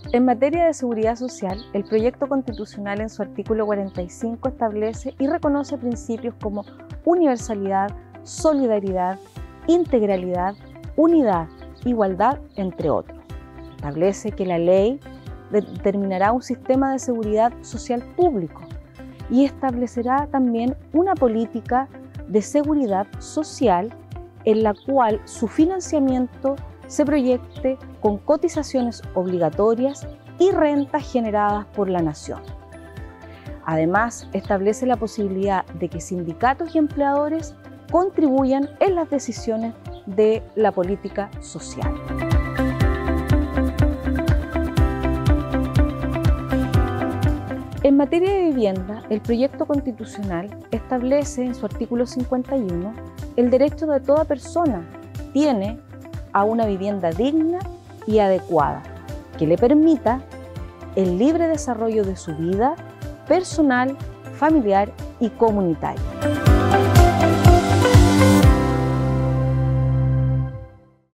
En materia de seguridad social, el proyecto constitucional en su artículo 45 establece y reconoce principios como universalidad, solidaridad, integralidad, unidad, igualdad, entre otros. Establece que la ley determinará un sistema de seguridad social público y establecerá también una política de seguridad social en la cual su financiamiento se proyecte con cotizaciones obligatorias y rentas generadas por la nación. Además, establece la posibilidad de que sindicatos y empleadores contribuyan en las decisiones de la política social. En materia de vivienda, el proyecto constitucional establece en su artículo 51 el derecho de toda persona tiene a una vivienda digna y adecuada que le permita el libre desarrollo de su vida personal, familiar y comunitaria.